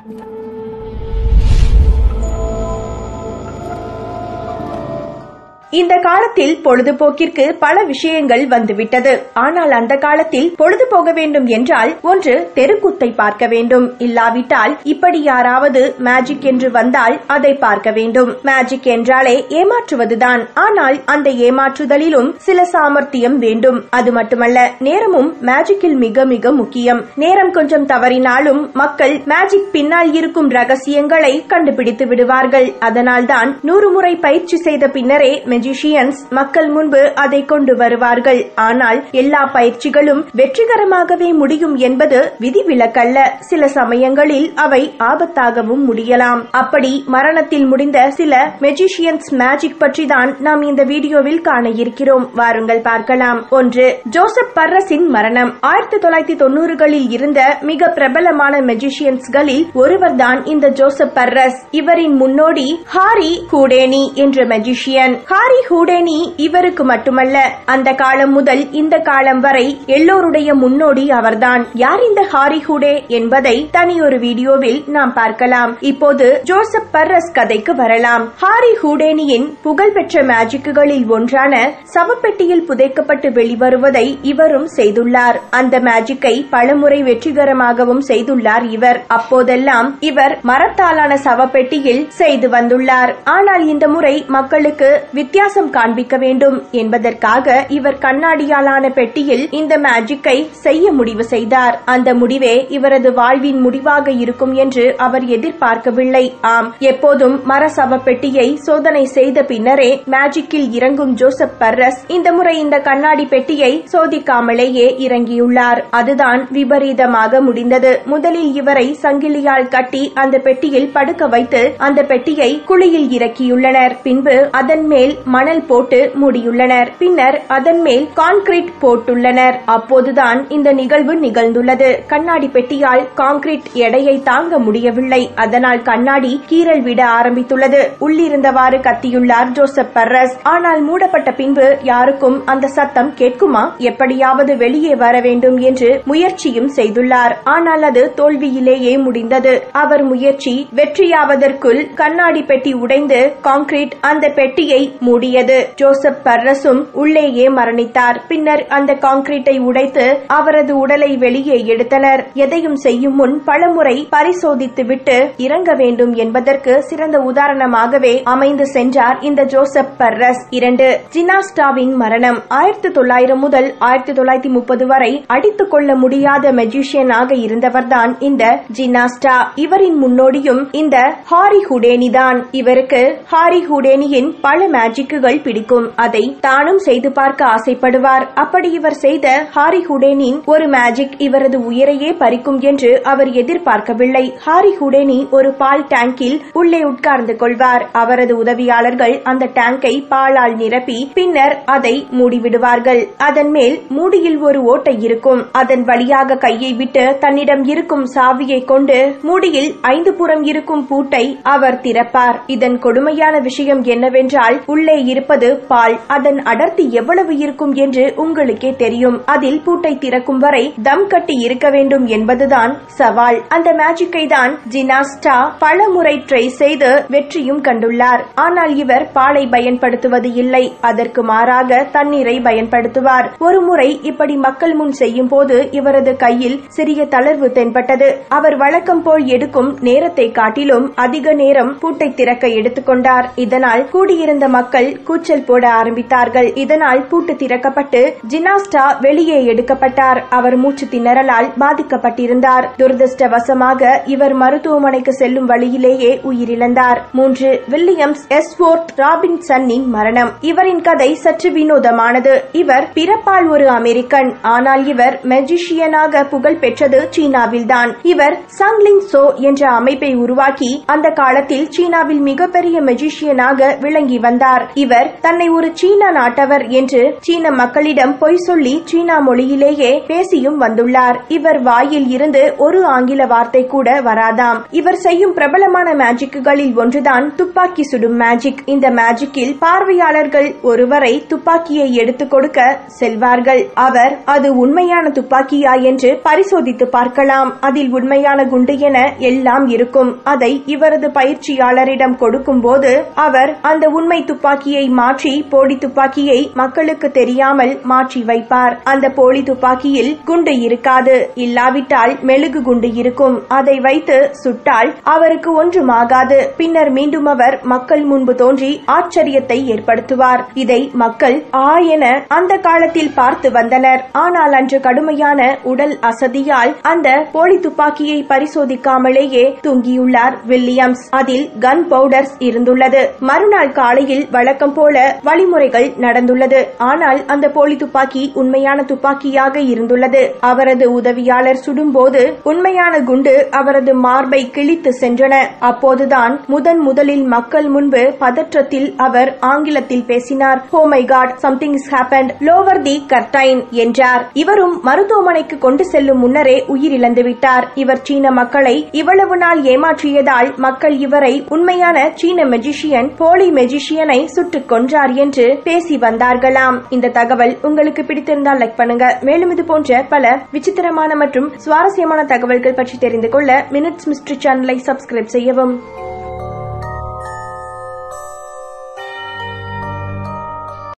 இந்த காலத்தில் பொழுதுபோக்கிற்கு பல விஷயங்கள் வந்துவிட்டது. ஆனால் அந்த காலத்தில் பொழுது போக வேண்டும் என்றால் ஒன்று தெருக்கூத்தை பார்க்க வேண்டும், இல்லாவிட்டால் இப்படி யாராவது மேஜிக் என்று வந்தால் அதை பார்க்க வேண்டும். மேஜிக் என்றாலே ஏமாற்றுவதுதான். ஆனால் அந்த ஏமாற்றுதலிலும் சில சாமர்த்தியம் வேண்டும். அது மட்டுமல்ல, நேரமும் மேஜிக்கில் மிக மிக முக்கியம். நேரம் கொஞ்சம் தவறினாலும் மக்கள் மேஜிக் பின்னால் இருக்கும் ரகசியங்களை கண்டுபிடித்து விடுவார்கள். அதனால்தான் 100 முறை பயிற்சி செய்த பின்னரே மெஜிஷியன்ஸ் மக்கள் முன்பு அதை கொண்டு வருவார்கள். ஆனால் எல்லா பயிற்சிகளும் வெற்றிகரமாகவே முடியும் என்பது விதிவிலக்கல்ல. சில சமயங்களில் அவை ஆபத்தாகவும் முடியலாம். அப்படி மரணத்தில் முடிந்த சில மெஜிஷியன்ஸ் மேஜிக் பற்றி தான் நாம் இந்த வீடியோவில் காண இருக்கிறோம். வாருங்கள் பார்க்கலாம். 1. ஜோசப் பர்ரஸின் மரணம். 1990களில் இருந்த மிக பிரபலமான மெஜிஷியன்ஸ்களில் ஒருவர்தான் இந்த ஜோசப் பர்ரஸ். இவரின் முன்னோடி ஹாரி ஹூடேனி என்ற மெஜிஷியன். ஹாரி ஹூடேனி இவருக்கு மட்டுமல்ல, அந்த காலம் முதல் இந்த காலம் வரை எல்லோருடைய முன்னோடி அவர்தான். யார் இந்த ஹாரி ஹூடே என்பதை தனியொரு வீடியோவில் நாம் பார்க்கலாம். இப்போது ஜோசப் பர்ரஸ் கதைக்கு வரலாம். ஹாரி ஹூடேனியின் புகழ்பெற்ற மேஜிக்குகளில் ஒன்றான சவப்பெட்டியில் புதைக்கப்பட்டு வெளிவருவதை இவரும் செய்துள்ளார். அந்த மேஜிக்கை பலமுறை வெற்றிகரமாகவும் செய்துள்ளார் இவர். அப்போதெல்லாம் இவர் மரத்தாலான சவப்பெட்டியில் செய்து வந்துள்ளார். ஆனால் இந்த முறை மக்களுக்கு வித்தியாசம் காண்பிக்க வேண்டும் என்பதற்காக இவர் கண்ணாடியாலான பெட்டியில் இந்த மேஜிக்கை செய்ய முடிவு செய்தார். அந்த முடிவே இவரது வாழ்வின் முடிவாக இருக்கும் என்று அவர் எதிர்பார்க்கவில்லை. ஆம், எப்போதும் மர சவப்பெட்டியை சோதனை செய்த பின்னரே மேஜிக்கில் இறங்கும் ஜோசப் பர்ரஸ் இந்த முறை இந்த கண்ணாடி பெட்டியை சோதிக்காமலேயே இறங்கியுள்ளார். அதுதான் விபரீதமாக முடிந்தது. முதலில் இவரை சங்கிலியால் கட்டி அந்த பெட்டியில் படுக்க வைத்து அந்த பெட்டியை குழியில் இறக்கியுள்ளனர். பின்பு அதன் மேல் மணல் போட்டு மூடியுள்ளனர். பின்னர் அதன் மேல் கான்கிரீட் போட்டுள்ளனர். அப்போதுதான் இந்த நிகழ்வு நிகழ்ந்துள்ளது. கண்ணாடி பெட்டியால் கான்கிரீட் எடையை தாங்க முடியவில்லை. அதனால் கண்ணாடி கீறல் விட ஆரம்பித்துள்ளது. உள்ளிருந்தவாறு கத்தியுள்ளார் ஜோசப் பர்ரஸ். ஆனால் மூடப்பட்ட பின்பு யாருக்கும் அந்த சத்தம் கேட்குமா? எப்படியாவது வெளியே வர வேண்டும் என்று முயற்சியும் செய்துள்ளார். ஆனால் அது தோல்வியிலேயே முடிந்தது. அவர் முயற்சி வெற்றியாவதற்குள் கண்ணாடி பெட்டி உடைந்து கான்கிரீட் அந்த பெட்டியை மூடியது. ஜோசப் பர்ரஸும் உள்ளேயே மரணித்தார். பின்னர் அந்த கான்கிரீட்டை உடைத்து அவரது உடலை வெளியே எடுத்தனர். எதையும் செய்யும் முன் பலமுறை பரிசோதித்துவிட்டு இறங்க வேண்டும் என்பதற்கு சிறந்த உதாரணமாகவே அமைந்து சென்றார் இந்த ஜோசப் பர்ரஸ். 2. ஜினாஸ்டாவின் மரணம். 1900 முதல் 1930 வரை அடித்துக் கொள்ள முடியாத மெஜிஷியனாக இருந்தவர்தான் இந்த ஜினாஸ்டா. இவரின் முன்னோடியும் இந்த ஹாரி ஹூடேனி தான். இவருக்கு ஹாரி ஹூடேனியின் பல மேஜிக்குகள் பிடிக்கும். அதை தானும் செய்து பார்க்க ஆசைப்படுவார். அப்படி இவர் செய்த ஹாரி ஹூடேனின் ஒரு மேஜிக் இவரது உயிரையே பறிக்கும் என்று அவர் எதிர்பார்க்கவில்லை. ஹாரி ஹூடேனி ஒரு பால் டேங்கில் உள்ளே உட்கார்ந்து கொள்வார். அவரது உதவியாளர்கள் அந்த டேங்கை பாலால் நிரப்பி பின்னர் அதை மூடிவிடுவார்கள். அதன் மேல் மூடியில் ஒரு ஓட்டை இருக்கும். அதன் வழியாக கையை விட்டு தன்னிடம் இருக்கும் சாவியை கொண்டு மூடியில் 5 புறம் இருக்கும் பூட்டை அவர் திறப்பார். இதன் கொடுமையான விஷயம் என்னவென்றால் உள்ளே இருப்பது பால். அதன் அடர்த்தி எவ்வளவு இருக்கும் என்று உங்களுக்கே தெரியும். அதில் பூட்டை திறக்கும் வரை தம் கட்டி இருக்க வேண்டும் என்பதுதான் சவால். அந்த மேஜிக்கை தான் ஜினாஸ்டா பல முறை ட்ரை செய்து வெற்றியும் கண்டுள்ளார். ஆனால் இவர் பாலை பயன்படுத்துவது இல்லை. அதற்கு மாறாக தண்ணீரை பயன்படுத்துவார். ஒரு முறை இப்படி மக்கள் முன் செய்யும் போது இவரது கையில் சிறிய தளர்வு தென்பட்டது. அவர் வழக்கம் போல் எடுக்கும் நேரத்தை காட்டிலும் அதிக நேரம் பூட்டை திறக்க எடுத்துக்கொண்டார். இதனால் கூடியிருந்த மக்கள் கூச்சல் போட ஆரம்பித்தார்கள். இதனால் பூட்டு திறக்கப்பட்டு ஜினாஸ்டா வெளியே எடுக்கப்பட்டார். அவர் மூச்சு திணறலால் பாதிக்கப்பட்டிருந்தார். துரதிருஷ்டவசமாக இவர் மருத்துவமனைக்கு செல்லும் வழியிலேயே உயிரிழந்தார். 3. வில்லியம்ஸ் எஸ்வொர்த் ராபின்சனின் மரணம். இவரின் கதை சற்று வினோதமானது. இவர் பிறப்பால் ஒரு அமெரிக்கன். ஆனால் இவர் மெஜிஷியனாக புகழ் பெற்றது சீனாவில்தான். இவர் சங்லிங் சோ என்ற அமைப்பை உருவாக்கி அந்த காலத்தில் சீனாவில் மிகப்பெரிய மெஜிஷியனாக விளங்கி வந்தார். இவர் தன்னை ஒரு சீன நாட்டவர் என்று சீன மக்களிடம் பொய் சொல்லி சீனா மொழியிலேயே பேசியும் வந்துள்ளார். இவர் வாயில் இருந்து ஒரு ஆங்கில வார்த்தை கூட வராதாம். இவர் செய்யும் பிரபலமான மேஜிக்குகளில் ஒன்றுதான் துப்பாக்கி சுடும் மேஜிக். இந்த மேஜிக்கில் பார்வையாளர்கள் ஒருவரை துப்பாக்கியை எடுத்துக் கொடுக்க செல்வார்கள். அவர் அது உண்மையான துப்பாக்கியா என்று பரிசோதித்து பார்க்கலாம். அதில் உண்மையான குண்டு என எல்லாம் இருக்கும். அதை இவரது பயிற்சியாளரிடம் கொடுக்கும் போது அவர் அந்த உண்மை துப்பாக்கியை மாற்றி போலி துப்பாக்கியை மக்களுக்கு தெரியாமல் மாற்றி வைப்பார். அந்த போலி துப்பாக்கியில் குண்டு இருக்காது. இல்லாவிட்டால் மெழுகு குண்டு இருக்கும். அதை வைத்து சுட்டால் அவருக்கு ஒன்றுமாகாது. பின்னர் மீண்டும் அவர் மக்கள் முன்பு தோன்றி ஆச்சரியத்தை ஏற்படுத்துவார். இதை மக்கள் ஆ என அந்த காலத்தில் பார்த்து வந்தனர். ஆனால் அன்று கடுமையான உடல் அசதியால் அந்த போலி துப்பாக்கியை பரிசோதிக்காமலேயே தூங்கியுள்ளார் வில்லியம்ஸ். அதில் கன் பவுடர்ஸ் இருந்துள்ளது. மறுநாள் காலையில் வழக்கம் போல வழிமுறைகள் நடந்துள்ளது. ஆனால் அந்த போலி துப்பாக்கி உண்மையான துப்பாக்கியாக இருந்துள்ளது. அவரது உதவியாளர் சுடும்போது உண்மையான குண்டு அவரது மார்பை கிழித்து சென்றன. அப்போதுதான் முதலில் மக்கள் முன்பு பதற்றத்தில் அவர் ஆங்கிலத்தில் பேசினார். "Oh my God, something has happened. Lower the curtain" என்றார். இவரும் மருத்துவமனைக்கு கொண்டு செல்லும் முன்னரே உயிரிழந்து விட்டார். இவர் சீன மக்களை இவ்வளவு நாள் ஏமாற்றியதால் மக்கள் இவரை உண்மையான சீன மெஜிஷியன், போலி மெஜிஷியனை சுட்டுக் கொன்றார் என்று பேசி வந்தார்களாம். இந்த தகவல் உங்களுக்கு பிடித்திருந்தால் லைக் பண்ணுங்க. மேலும் இது போன்ற பல விசித்திரமான மற்றும் சுவாரஸ்யமான தகவல்கள் பற்றி தெரிந்து கொள்ள மினிட்ஸ் மிஸ்ட்ரி சேனலை சப்ஸ்கிரைப் செய்யவும்.